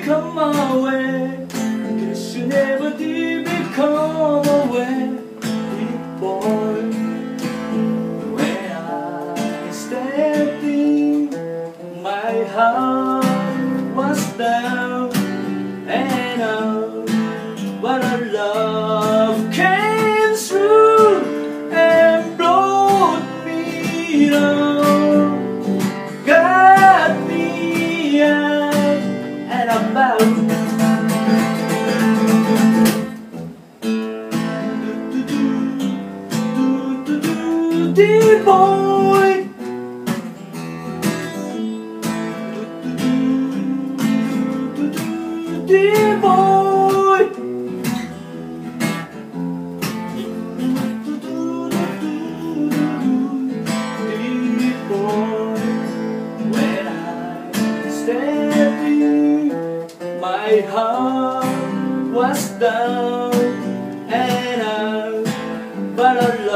come my way, 'cause you never did become away, dear boy. When I stepped in, my heart was down, and but our love came through and brought me down, got me out and about. Dear boy, dear boy, dear boy. When I stepped in, my heart was down and out, but our